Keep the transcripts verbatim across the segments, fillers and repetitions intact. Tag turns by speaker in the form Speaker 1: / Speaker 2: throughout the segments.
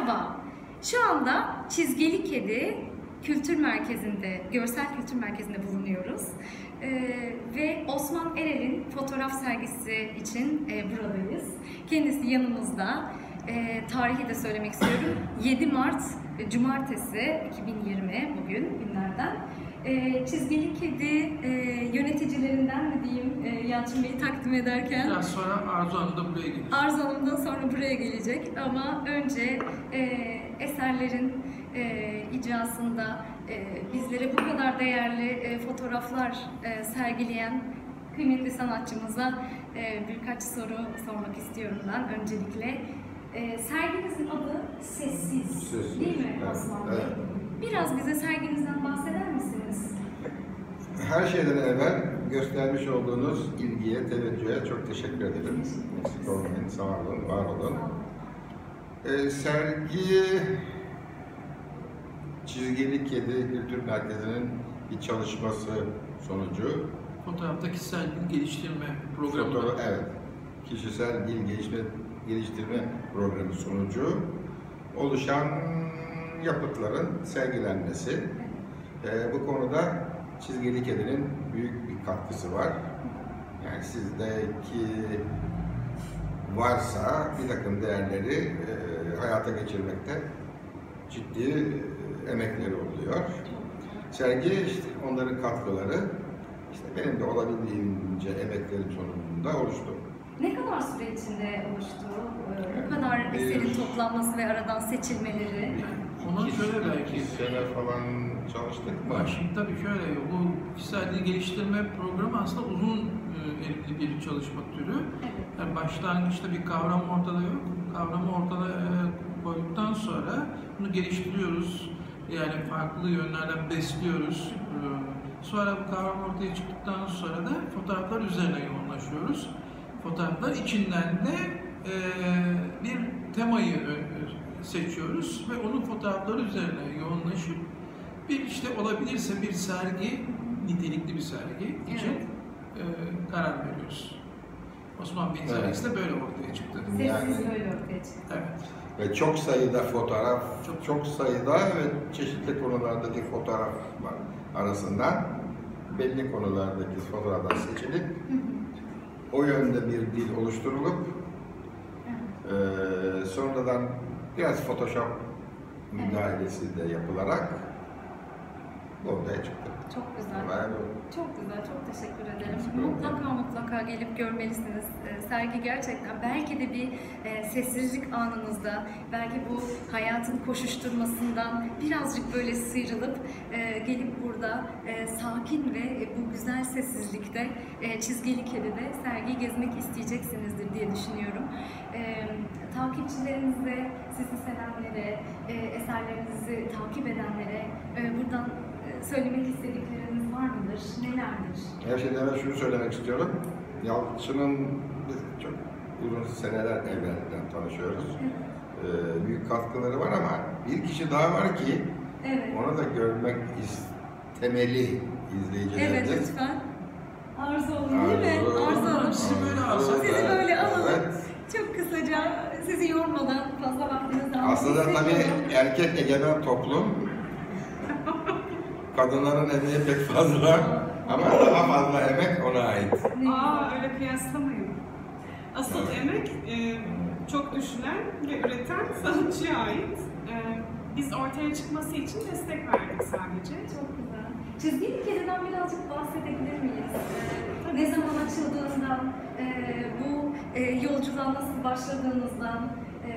Speaker 1: Merhaba, şu anda Çizgili Kedi Kültür Merkezi'nde, Görsel Kültür Merkezi'nde bulunuyoruz. Ee, ve Osman Erel'in fotoğraf sergisi için e, buradayız. Kendisi yanımızda. E, tarihi de söylemek istiyorum. yedi Mart Cumartesi iki bin yirmi bugün günlerden. E, Çizgili Kedi e, yöneticilerinden mi diyeyim e, Yalçın Bey'i takdim ederken.
Speaker 2: Biraz sonra Arzu Hanım da buraya gelecek.
Speaker 1: Arzu Hanım da sonra buraya gelecek ama önce e, eserlerin e, icrasında e, bizlere bu kadar değerli e, fotoğraflar e, sergileyen kıymetli sanatçımıza e, birkaç soru sormak istiyorum ben öncelikle. E, serginizin adı Sessiz,
Speaker 3: Sessiz.
Speaker 1: Değil mi
Speaker 3: Evet.
Speaker 1: Osman Bey?
Speaker 3: Evet.
Speaker 1: Biraz bize serginizden bahseder misiniz?
Speaker 3: Her şeyden evvel göstermiş olduğunuz ilgiye, teveccühe çok teşekkür ederim. Eksik olmayın, sağ olun, var olun. Ee, sergi Çizgili Kedi Kültür Merkezi'nin bir çalışması sonucu.
Speaker 2: Fotoğrafta kişisel dil geliştirme programı.
Speaker 3: Fotoğraf, evet. Kişisel dil gelişme, geliştirme programı sonucu oluşan yapıtların sergilenmesi. Ee, bu konuda Çizgili Kedi'nin büyük bir katkısı var. Yani sizdeki varsa bir takım değerleri e, hayata geçirmekte ciddi e, emekleri oluyor. Sergi işte onların katkıları, işte benim de olabildiğince emeklerim sonucunda oluştu.
Speaker 1: Ne kadar süre içinde oluştu? Ee, bu kadar eserin toplanması ve aradan seçilmeleri?
Speaker 2: Ona şöyle belki.
Speaker 3: İki sene falan çalıştık mı?
Speaker 2: Bak şimdi tabii şöyle, bu kişisel dil geliştirme programı aslında uzun e, bir çalışma türü.
Speaker 1: Evet.
Speaker 2: Yani başlangıçta bir kavram ortada yok. Kavramı ortada e, koyduktan sonra bunu geliştiriyoruz. Yani farklı yönlerden besliyoruz. E, sonra bu kavram ortaya çıktıktan sonra da fotoğraflar üzerine yoğunlaşıyoruz. Fotoğraflar içinden de e, bir temayı e, seçiyoruz ve onun fotoğrafları üzerine yoğunlaşıp bir işte olabilirse bir sergi, nitelikli bir sergi için
Speaker 1: Evet.
Speaker 2: e, karar veriyoruz. Osman Bey'in
Speaker 3: Evet.
Speaker 2: sergisi de böyle ortaya çıktı.
Speaker 1: Sessiz
Speaker 3: Yani-
Speaker 1: böyle ortaya çıktı.
Speaker 2: Evet.
Speaker 3: Ve çok sayıda fotoğraf,
Speaker 2: Çok-
Speaker 3: çok sayıda ve çeşitli konulardaki fotoğraflar arasından belli konulardaki fotoğraflar seçilip
Speaker 1: Hı hı.
Speaker 3: o yönde bir dil oluşturulup
Speaker 1: Evet.
Speaker 3: e, sonradan biraz Photoshop müdahalesi de yapılarak ortaya çıktı.
Speaker 1: Çok güzel.
Speaker 3: Olay bu.
Speaker 1: Çok güzel, çok teşekkür ederim.
Speaker 3: Teşekkür ederim.
Speaker 1: Mutlaka mutlaka gelip görmelisiniz. Ee, sergi gerçekten belki de bir e, sessizlik anınızda, belki bu hayatın koşuşturmasından birazcık böyle sıyrılıp e, gelip burada e, sakin ve e, bu güzel sessizlikte e, Çizgili Kedi'de sergiyi gezmek isteyeceksinizdir diye düşünüyorum. E, takipçilerinize, sizi sevenlere, e, eserlerinizi takip edenlere e, buradan söylemek istedikleriniz var mıdır? Nelerdir?
Speaker 3: Her şeyden evvel şunu söylemek istiyorum. Yalçın'ın biz çok uzun seneler evvelden tanışıyoruz. Ee, büyük katkıları var ama bir kişi daha var ki
Speaker 1: Evet.
Speaker 3: onu da görmek istemeli izleyicilerimiz.
Speaker 1: Evet lütfen. Arzu olun değil mi?
Speaker 3: Arzu.
Speaker 1: Arzu Hanım.
Speaker 2: Sizi böyle alsak.
Speaker 1: Sizi böyle alalım.
Speaker 3: Evet.
Speaker 1: Çok kısaca sizi yormadan fazla vaktinizi almak
Speaker 3: Aslında tabii
Speaker 1: istemiyorum.
Speaker 3: erkek egemen toplum, kadınların emeği pek fazla ama daha fazla emek ona ait.
Speaker 1: Ne
Speaker 4: Aa
Speaker 1: güzel.
Speaker 4: öyle kıyaslamayın. Asıl
Speaker 3: Evet.
Speaker 4: emek e, çok düşünen ve üreten sanatçıya ait. E, biz ortaya çıkması için destek verdik sadece.
Speaker 1: Çok güzel. Çizgili Kedi'den birazcık bahsedebilir miyiz? Ee, ne zaman açıldığından, e, bu e, yolculuğa nasıl başladığınızdan,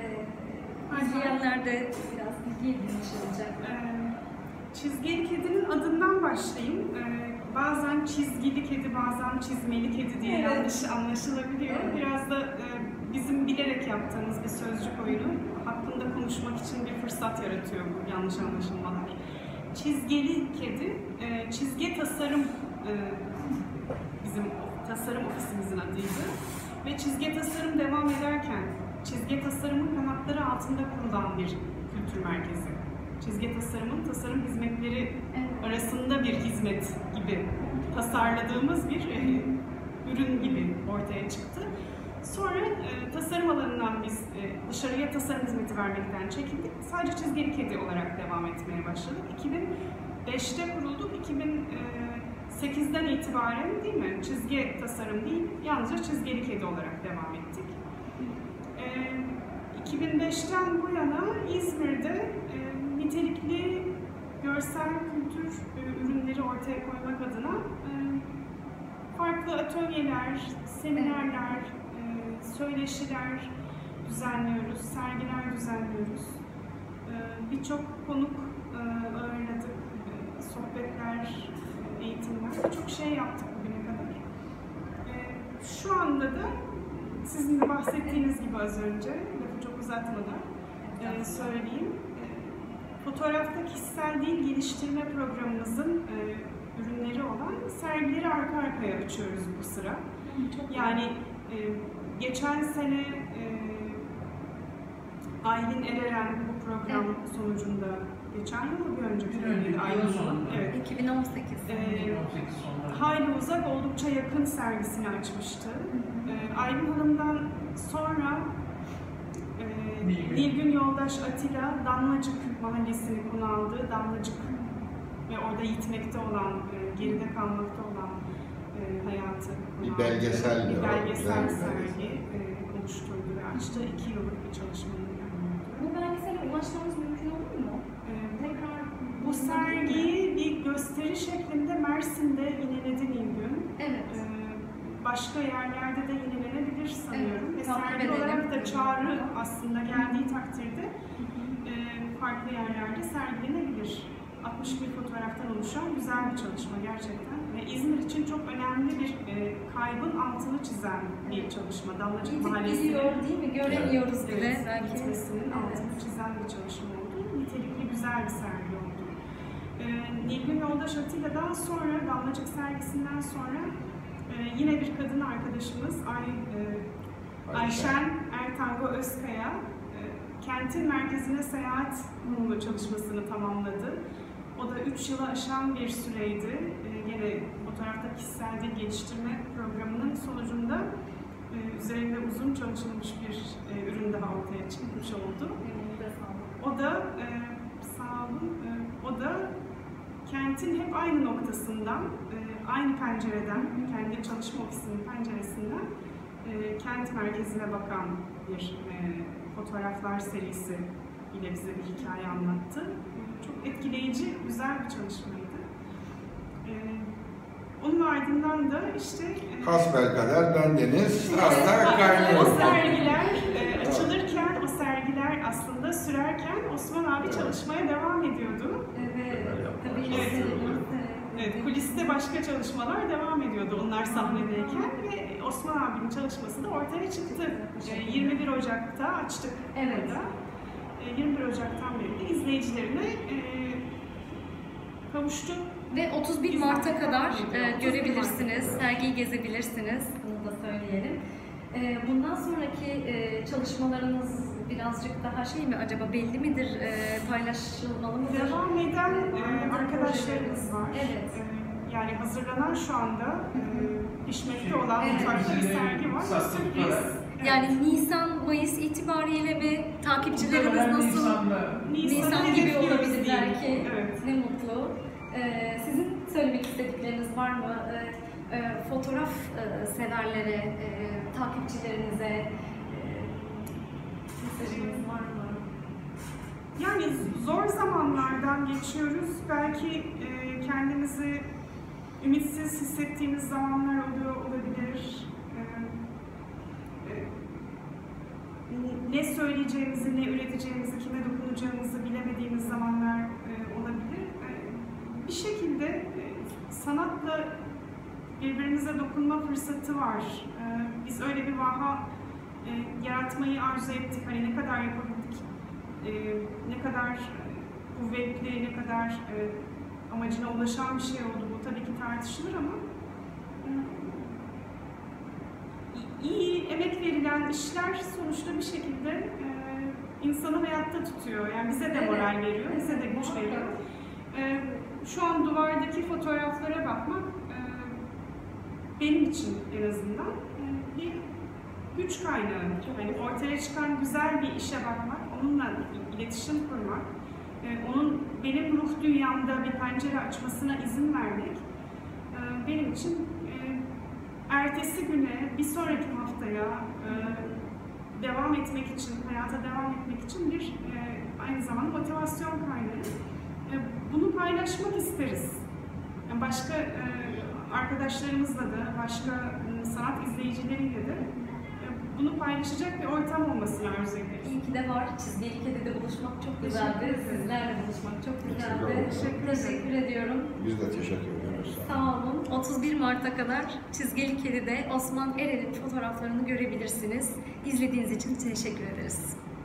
Speaker 1: e, izleyenler de biraz bilgi edinmiş olacak.
Speaker 4: E, çizgili kedinin adından başlayayım. E, bazen çizgili kedi, bazen çizmeli kedi diye
Speaker 1: Evet.
Speaker 4: yanlış anlaşılabiliyor.
Speaker 1: Evet.
Speaker 4: Biraz da e, bizim bilerek yaptığımız bir sözcük oyunu. Hakkında konuşmak için bir fırsat yaratıyor bu yanlış anlaşılmalar. Çizgili kedi, e, çizge tasarım e, bizim tasarım ofisimizin adıydı. Ve çizge tasarım devam ederken, çizge tasarımın kanatları altında kurulan bir kültür merkezi. Çizge tasarımın tasarım hizmetleri
Speaker 1: Evet.
Speaker 4: arasında bir hizmet gibi tasarladığımız bir e, ürün gibi ortaya çıktı. Sonra e, tasarım alanından biz e, dışarıya tasarım hizmeti vermekten çekildik. Sadece Çizgili Kedi olarak devam etmeye başladık. iki bin beşte kurulduk. iki bin sekizden itibaren değil mi? Çizgi tasarım değil, yalnızca Çizgili Kedi olarak devam ettik. E, iki bin beşten bu yana İzmir'de e, nitelikli görsel kültür e, ürünleri ortaya koymak adına e, farklı atölyeler, seminerler, e, söyleşiler düzenliyoruz, sergiler düzenliyoruz. E, Birçok konuk e, ağırladık, e, sohbetler, e, eğitimler, birçok şey yaptık bugüne kadar. E, şu anda da sizin de bahsettiğiniz gibi az önce, lafı çok uzatmadan e, söyleyeyim. E, fotoğrafta kişisel dil geliştirme programımızın e, ürünleri olan sergileri arka arkaya açıyoruz bu sıra. Yani e, geçen sene e, Aylin Ereren bu program evet. sonucunda, geçen yıl mı bir önceki yıl?
Speaker 2: Aylin sonunda.
Speaker 4: Evet.
Speaker 1: iki bin on sekiz.
Speaker 4: E,
Speaker 2: iki bin on sekiz sonunda.
Speaker 4: Hayli Uzak Oldukça Yakın sergisini açmıştı. E, Aylin Hanım'dan sonra e,
Speaker 2: Nilgün.
Speaker 4: Nilgün Yoldaş Atilla, Damlacık Mahallesi'ni konu aldı. Damlacık ve orada yitmekte olan, e, geride kalmakta olan e, hayatı
Speaker 3: bir belgesel
Speaker 4: bir
Speaker 3: o,
Speaker 4: belgesel
Speaker 3: güzel
Speaker 4: sergi e, oluşturdu ve açtı. iki yıllık bir çalışmanın yanında.
Speaker 1: Bu belgesele ulaşmamız mümkün olur mu?
Speaker 4: E,
Speaker 1: Tekrar
Speaker 4: bu sergiyi bir gösteri şeklinde Mersin'de yineledi Nilgün.
Speaker 1: Evet.
Speaker 4: E, başka yerlerde de yinelenebilir sanıyorum.
Speaker 1: Evet,
Speaker 4: ve sergi
Speaker 1: edelim.
Speaker 4: olarak da çağrı aslında geldiği takdirde e, farklı yerlerde sergilenebilir. altmış bir fotoğraftan oluşan güzel bir çalışma gerçekten ve İzmir için çok önemli bir e, kaybın altını çizen bir çalışma. Damlacık Mahallesi'nin
Speaker 1: Gidiyor değil mi? Göremiyoruz
Speaker 4: evet,
Speaker 1: bile belki.
Speaker 4: gitmesinin
Speaker 1: Evet.
Speaker 4: altını çizen bir çalışma oldu. Nitelikli güzel bir sergi oldu. E, Nilgün Yoldaş Atilla'dan sonra, Damlacık sergisinden sonra e, yine bir kadın arkadaşımız Ay, e, Ayşen Ertango Özkaya e, kentin merkezine seyahat mumlu çalışmasını tamamladı. O da üç yılı aşan bir süreydi. Ee, yine fotoğrafta kişisel dil geliştirme programının sonucunda e, üzerinde uzun çalışılmış bir e, ürün daha ortaya çıkmış oldu. O da e, sağ olun, e, o da kentin hep aynı noktasından, e, aynı pencereden, kendi çalışma ofisinin penceresinden e, kent merkezine bakan bir e, fotoğraflar serisi ile bize bir hikaye anlattı. Çok etkileyici, güzel bir çalışmaydı. Ee, onun ardından da işte... E,
Speaker 3: Hasbelkader bendeniz, arada kaynıyor.
Speaker 4: O sergiler e, açılırken, o sergiler aslında sürerken Osman abi çalışmaya devam ediyordu.
Speaker 1: Evet, tabii
Speaker 4: Evet.
Speaker 1: ki.
Speaker 4: Evet, kuliste başka çalışmalar devam ediyordu onlar sahnedeyken ve Osman abinin çalışması da ortaya çıktı. E, yirmi bir Ocak'ta açtık
Speaker 1: Evet.
Speaker 4: burada. yirmi bir Ocak'tan beri de izleyicilerine e, kavuştu.
Speaker 1: Ve otuz bir Mart'a kadar e, görebilirsiniz, sergiyi gezebilirsiniz. Bunu da söyleyelim. E, bundan sonraki e, çalışmalarınız birazcık daha şey mi acaba, belli midir, e, paylaşılmalı mıdır?
Speaker 4: Devam eden e,
Speaker 1: Devam
Speaker 4: arkadaşlarımız var.
Speaker 1: Evet.
Speaker 4: E, yani hazırlanan şu anda e, pişmekte olan
Speaker 1: Evet.
Speaker 4: mutfakta bir sergi var.
Speaker 2: Sattıkları.
Speaker 4: Sürpriz.
Speaker 1: Yani Nisan, Mayıs itibariyle mi, takipçilerimiz
Speaker 2: Muhtemelen
Speaker 1: nasıl?
Speaker 2: Nisan'da.
Speaker 1: Nisan gibi
Speaker 4: hedefliyoruz
Speaker 1: olabilir
Speaker 4: diyelim.
Speaker 1: belki.
Speaker 4: Evet.
Speaker 1: Ne mutlu. Ee, sizin söylemek istedikleriniz var mı? Ee, e, fotoğraf e, severlere, e, takipçilerinize e, mesajınız var mı?
Speaker 4: Yani zor zamanlardan geçiyoruz. Belki e, kendimizi ümitsiz hissettiğimiz zamanlar oluyor olabilir. E, e, ne söyleyeceğimizi, ne üreteceğimizi, kime dokunacağımızı bilemediğimiz zamanlar e, olabilir. E, bir şekilde e, sanatla birbirimize dokunma fırsatı var. E, biz öyle bir vaha e, yaratmayı arzu ettik. Hani ne kadar yapabildik, e, ne kadar kuvvetli, ne kadar e, amacına ulaşan bir şey oldu. Bu tabii ki tartışılır ama e, iyi, emek verilen işler sonuçta bir şekilde e, insanı hayatta tutuyor. Yani bize de moral veriyor, bize de güç veriyor. E, şu an duvardaki fotoğraflara bakmak e, benim için en azından e, bir güç kaynağı. Yani ortaya çıkan güzel bir işe bakmak, onunla iletişim kurmak, onun benim ruh dünyamda bir pencere açmasına izin vermek benim için ertesi güne, bir sonraki haftaya devam etmek için, hayata devam etmek için bir aynı zamanda motivasyon kaynağı. Bunu paylaşmak isteriz. Başka arkadaşlarımızla da, başka sanat izleyicileriyle de bunu paylaşacak bir ortam olmasını arzu ederiz.
Speaker 1: İyi ki de var. Çizgili Kedi'de buluşmak çok güzeldi. Sizlerle buluşmak çok güzeldi.
Speaker 3: Teşekkür
Speaker 1: Teşekkür ediyoruz.
Speaker 3: Biz de teşekkür ediyoruz.
Speaker 1: Sağ olun. otuz bir Mart'a kadar Çizgili Kedi'de Osman Erel'in fotoğraflarını görebilirsiniz. İzlediğiniz için teşekkür ederiz.